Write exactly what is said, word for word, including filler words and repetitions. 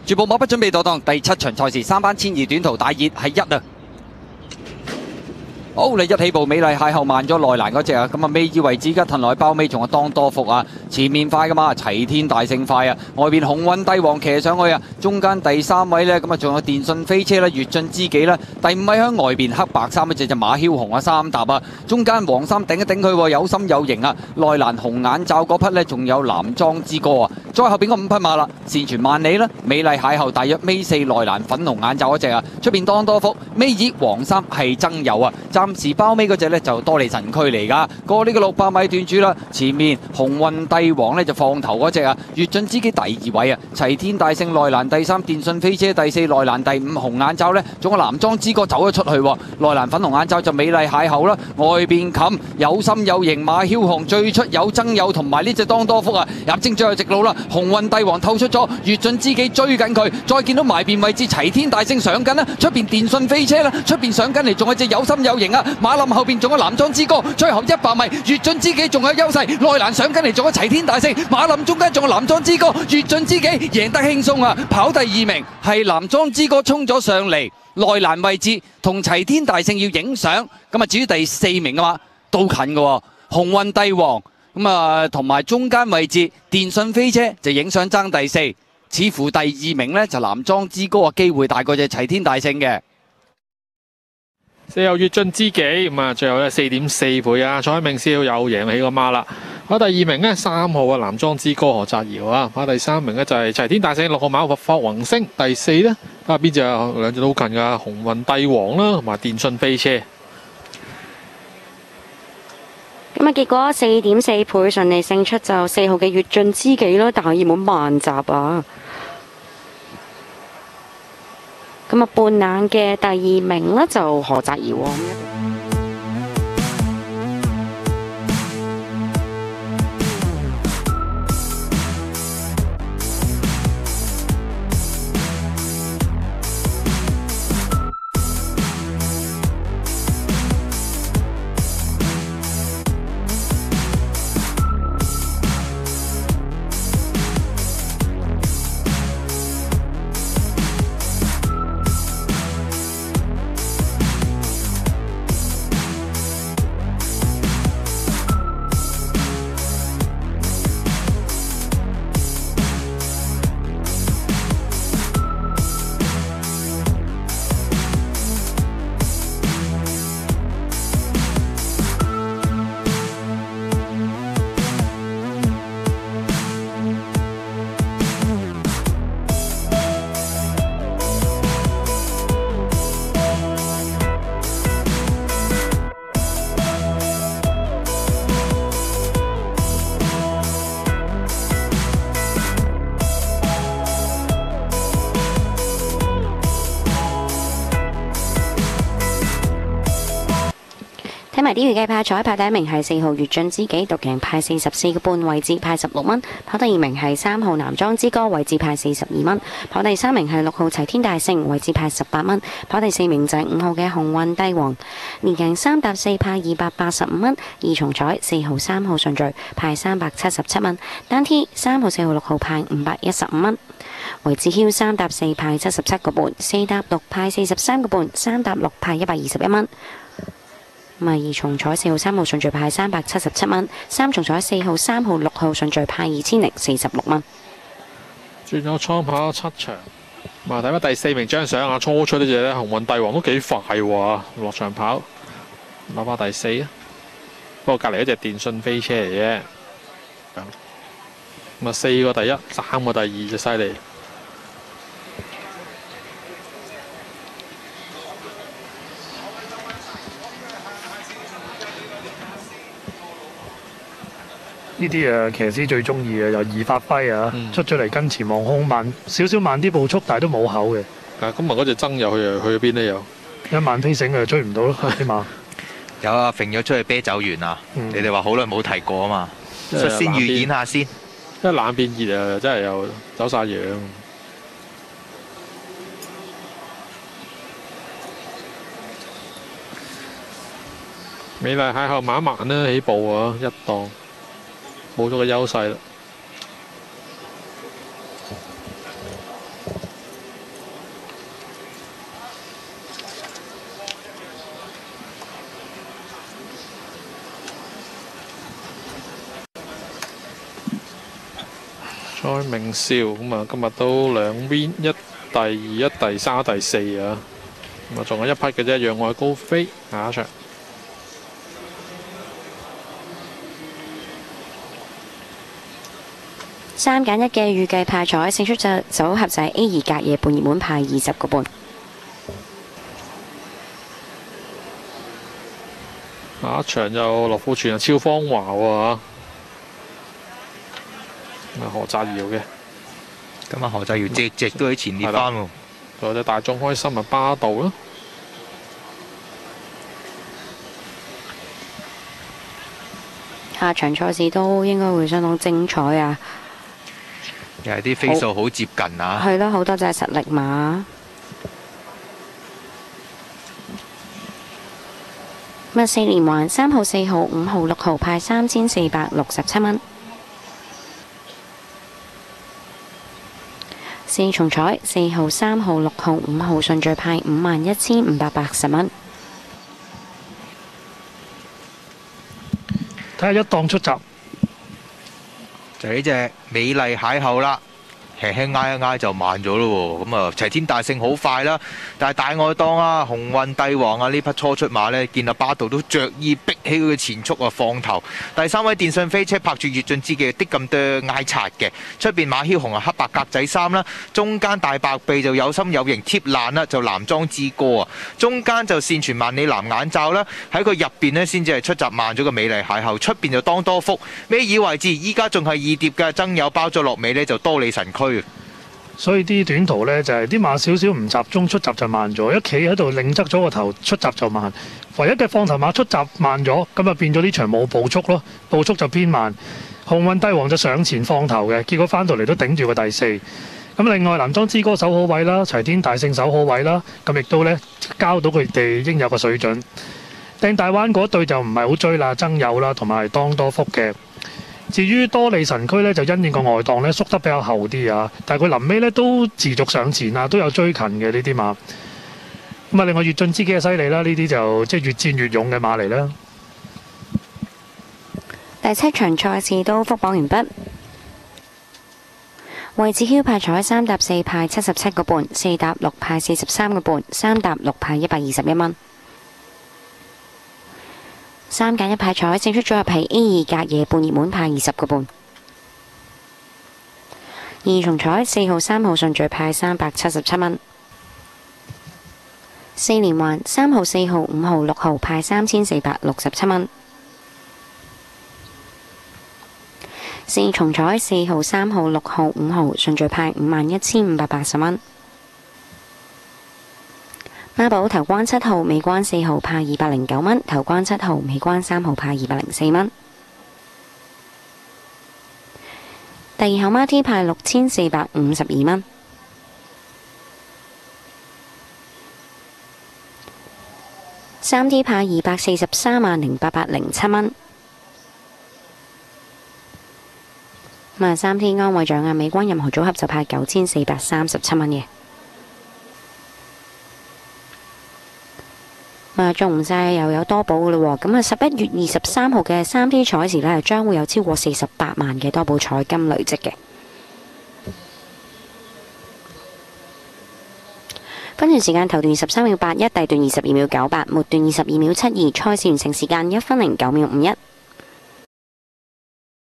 絕步馬不準備墮檔，第七場賽事三班千二短途大熱係一啊！好，你一起步美麗邂後慢咗內欄嗰只啊，咁啊尾二位置而家褪落去包尾，仲有當多福啊，前面快噶嘛，齊天大聖快啊，外邊鴻運帝王騎上去啊，中間第三位呢，咁啊仲有電訊飛車啦，越進知己啦，第五位喺外邊黑白衫嗰隻就馬梟雄啊三搭啊，中間黃衫頂一頂佢有心有型啊，內欄紅眼罩嗰匹呢，仲有南莊之歌啊，再後邊嗰五匹馬啦，善傳萬里啦，美麗邂後大約尾四內欄粉紅眼罩嗰隻啊，出邊當多福，尾二黃衫係曾友啊。暫時包尾嗰隻呢就多利神區嚟㗎，過呢個六百米段主啦，前面鴻運帝王呢就放頭嗰隻啊，越進知己第二位啊，齊天大聖內欄第三，電訊飛車第四，內欄第五紅眼罩呢，仲有南莊之歌走咗出去喎，內欄粉紅眼罩就美麗邂後啦，外邊冚有心有型馬梟雄最出有曾友同埋呢隻當多福啊，入正最後直路啦，鴻運帝王透出咗，越進知己追緊佢，再見到埋邊位置齊天大聖上緊啦，出邊電訊飛車啦，出邊上緊嚟仲有隻有心有型啊！馬林後邊仲有南莊之歌，最後一百米越進知己仲有優勢，內欄上緊嚟仲有齊天大聖，馬林中間仲有南莊之歌，越進知己贏得輕鬆啊！跑第二名係南莊之歌衝咗上嚟，內欄位置同齊天大聖要影相，咁啊至於第四名啊嘛都近嘅喎，鴻運帝王咁啊同埋中間位置電訊飛車就影相爭第四，似乎第二名呢就南莊之歌嘅機會大過隻齊天大聖嘅。 四號越進知己咁啊，最後咧四點四倍啊！蔡明少又贏起個馬啦。跑第二名呢，三號啊南莊之歌何澤堯啊，跑第三名呢，就係齊天大聖六號馬霍宏星，第四呢，睇下邊隻啊兩隻都好近噶，鴻運帝王啦同埋電訊飛車。 咁啊，結果四點四倍順利勝出就四號嘅越進知己咯，但係要冇慢閘啊！咁啊，半冷嘅第二名呢，就何澤堯喎。睇埋啲預計派彩，排第一名係四號越進知己，獨贏派四十四個半，位置派十六蚊。跑第二名係三號南莊之歌，位置派四十二蚊。跑第三名係六號齊天大聖，位置派十八蚊。跑第四名就係五號嘅鴻運帝王，連贏三搭四派二百八十五蚊。二重彩四號三號順序派三百七十七蚊，單 T 三號四號六號派五百一十五蚊。維志囂三搭四派七十七個半，四搭六派四十三個半，三搭六派一百二十一蚊。咁啊，二重彩四號三號順序派三百七十七蚊，三重彩四號三號六號順序派二千零四十六蚊。 轉咗倉跑七場，啊睇翻第四名張相啊，初出呢隻咧鴻運帝王都幾快喎，落場跑攞翻第四啊，不過隔離一隻電訊飛車嚟啫。咁啊四個第一，三個第二就犀利。 呢啲誒騎師最中意嘅，又易發揮啊！ 嗯、出出嚟跟前望空慢少少慢啲步速，但係都冇口嘅。 啊，今日嗰隻曾又去去咗邊呢？又一慢飛繩就追唔到咯，啲馬。 有啊，揈咗出去啤酒園啊！ 嗯、 你哋話好耐冇提過啊嘛，率先預演下先。 因為冷變熱啊，真係又走晒樣。美麗邂後慢一慢啦，起步啊，一檔冇咗個優勢啦。 再明少咁啊，今日都兩 win 一第二、一第三、第四啊。咁啊，仲有一匹嘅啫，讓愛高飛下一場。 三揀一嘅預計派彩勝出隻組合就係 A 二隔夜半熱門派二十個半。 下一場就樂富全啊，超芳華喎。咁啊，何澤堯嘅。 今日何澤堯隻隻都喺前列翻喎。 仲有隻大眾開心啊，巴道啦。 下場賽事都應該會相當精彩啊！ 又係啲飛數好接近啊！ 係咯，好多隻實力馬。咁啊，四連環三號、四號、五號、六號派三千四百六十七蚊。四重彩四號、三號、六號、五號順序派五萬一千五百八十蚊。 睇下一檔出閘， 就呢隻美麗邂逅啦，輕輕挨一挨就慢咗咯喎。咁啊，齊天大聖好快啦，但係大愛檔啊、鴻運帝王啊呢匹初出馬呢，見阿巴道都着意逼起佢嘅前速啊，放頭。第三位電信飛車拍住越進之嘅的咁多挨擦嘅，出邊馬梟雄啊黑白格仔衫啦，中間大白臂就有心有型貼爛啦，就男裝之歌啊，中間就線傳萬里藍眼罩啦，喺佢入邊呢，先至係出閘慢咗個美麗邂逅，出邊就當多福，尾二位置依家仲係二疊嘅，爭友包咗落尾呢，就多利神區。 所以啲短途呢，就係、是、啲馬少少唔集中，出閘就慢咗，一企喺度擰側咗個頭，出閘就慢。唯一嘅放頭馬出閘慢咗，咁啊變咗呢場冇步速咯，步速就偏慢。鴻運帝王就上前放頭嘅，結果翻到嚟都頂住個第四。咁另外男裝之歌守好位啦，齊天大聖守好位啦，咁亦都呢，交到佢哋應有個水準。掟大灣嗰隊就唔係好追啦，爭友啦，同埋當多福嘅。至於多利神區呢，就因應個外檔呢縮得比較後啲啊，但係佢臨尾呢都持續上前啊，都有追近嘅呢啲馬。咁啊，另外越進之幾就犀利啦，呢啲就即係越戰越勇嘅馬嚟啦。 第七場賽事都復榜完畢，位置囂派彩三搭四派七十七個半，四搭六派四十三個半，三搭六派一百二十一蚊。三揀一派彩勝出組合係 A 二隔夜半熱門派二十個半。二重彩四號、三號順序派三百七十七蚊。四連環三號、四號、五號、六號派三千四百六十七蚊。四重彩四號、三號、六號、五號順序派五萬一千五百八十蚊。孖寶頭關七號、尾關四號派二百零九蚊，頭關七號、尾關三號派二百零四蚊。第二號孖 T 派六千四百五十二蚊。三 T 派二百四十三萬零八百零七蚊。咁啊，三 T 安慰獎啊，尾關任何組合就派九千四百三十七蚊嘅。啊，中唔晒又有多寶嘅咯喎，咁啊十一月二十三號嘅三 T 賽事呢，將會有超過四十八萬嘅多寶彩金累積嘅。分段時間頭段二十三秒八一，第段二十二秒九八，末段二十二秒七二，賽事完成時間一分零九秒五一。